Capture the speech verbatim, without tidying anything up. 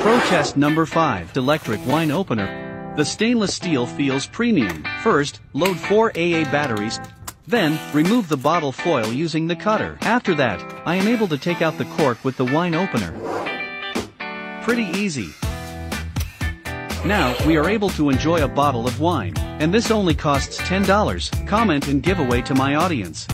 Pro test number five. Electric wine opener. The stainless steel feels premium. First, load four double A batteries. Then, remove the bottle foil using the cutter. After that, I am able to take out the cork with the wine opener. Pretty easy. Now, we are able to enjoy a bottle of wine, and this only costs ten dollars. Comment and giveaway to my audience.